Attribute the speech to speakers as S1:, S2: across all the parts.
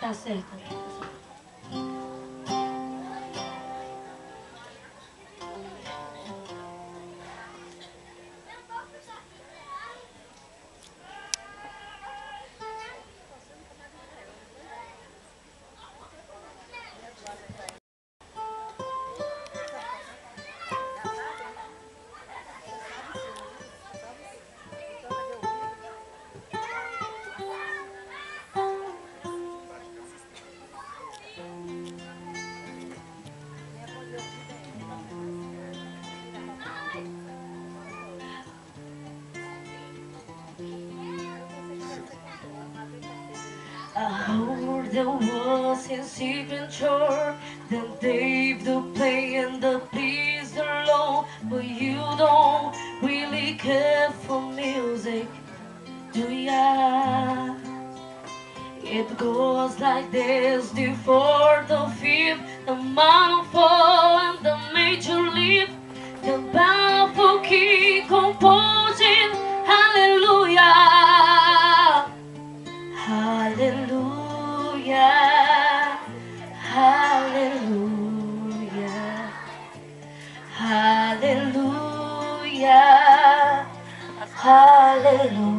S1: Tá certo. I heard there was a signature, then Dave the play and the please the Lord. But you don't really care for music, do ya? It goes like this: the fourth, the fifth, the minor fall, and the major lift, the baffled key composing. Hallelujah, hallelujah, hallelujah, hallelujah, hallelujah.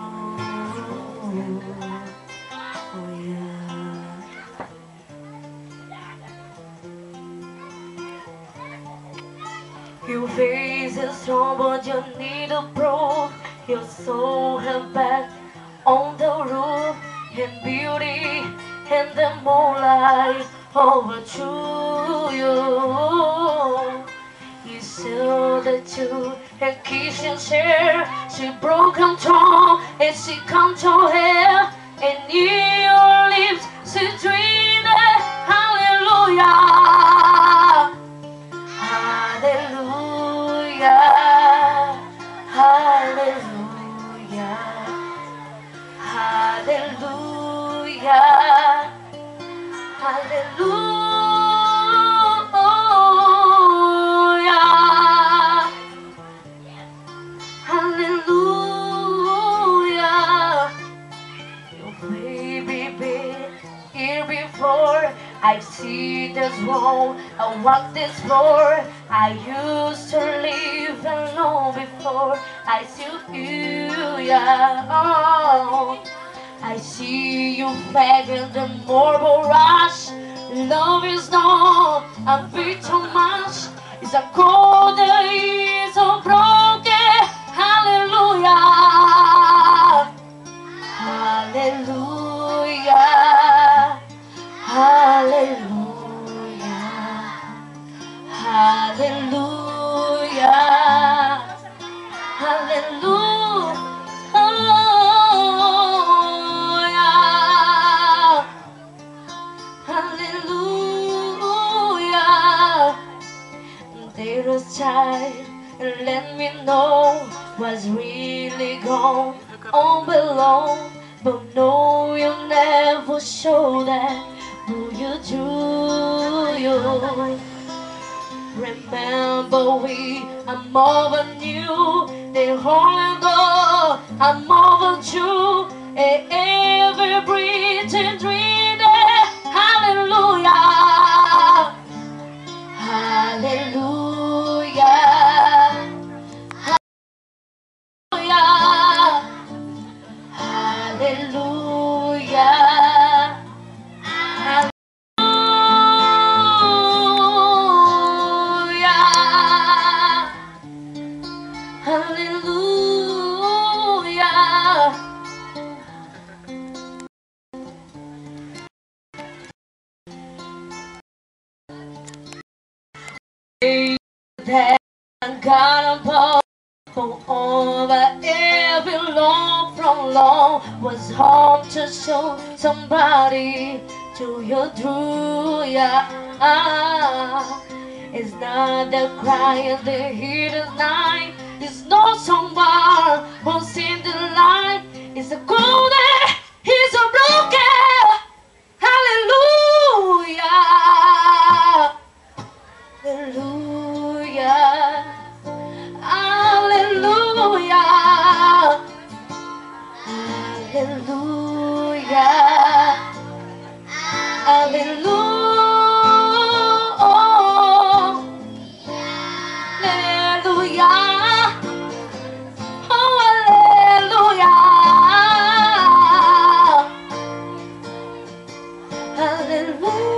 S1: Your face is strong, but you need a proof. Your soul held back on the roof, and beauty and the moonlight overthrew you. You saw the two and kissed and share. She broke control and she combed your hair, and in your lips she dreamed. Hallelujah, hallelujah, hallelujah, hallelujah, hallelujah, hallelujah. Your baby been here before. I've seen this wall, I walked this floor. I used to live alone before I see you, yeah. Oh, I see you back in the marble rush. Love is not a bit too much. It's a cold that is so broken. Hallelujah, hallelujah, hallelujah, hallelujah, hallelujah, hallelujah. There's a child, and let me know what's really gone on below. But no, you never show that. Will you do you? Remember we are more than you. They hold on, I'm more than you. And every breathing dream. Hallelujah, hallelujah, hallelujah, hallelujah, hallelujah, hallelujah. That God above for over every long from long was home to show somebody to you through, yeah. It's not the cry in the heat of night. It's not someone who's in the light. It's a cold that he's a broken. Hallelujah, hallelujah, hallelujah, hallelujah, Hallelujah.